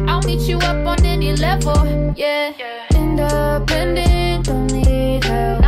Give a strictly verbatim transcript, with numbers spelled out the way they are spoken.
I'll meet you up on any level, yeah. Independent, don't need help.